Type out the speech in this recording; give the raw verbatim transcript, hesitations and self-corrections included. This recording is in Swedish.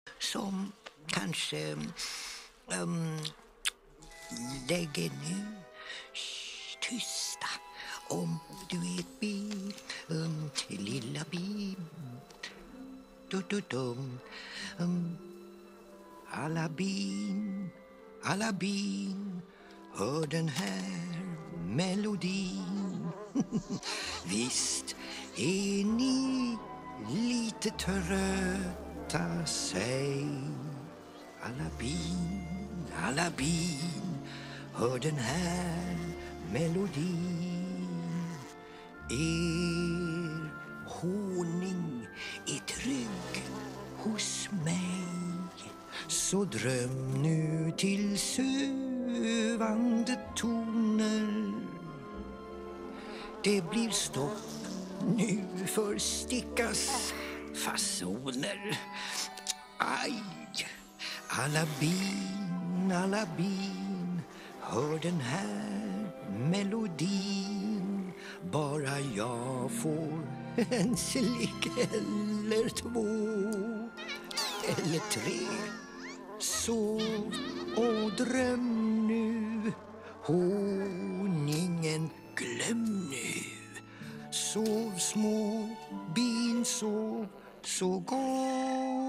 som kanske um, lägger nu. Shh, tysta. Om du är ett bi, um, lilla bi. Du-du-dum. Um, alla bin, alla bin, hör den här melodin. Visst är ni lite trötta, säg. Alla bin, alla bin, hör den här melodin. Er honung är trygg hos mig, så dröm nu till sövande toner. Det blir stopp nu för stickas fasoner. Aj, alla bin, alla bin, hör den här melodin. Bara jag får en slick eller två eller tre. Sov och dröm nu, honungen glöm nu. Sov små bin, sov så gott.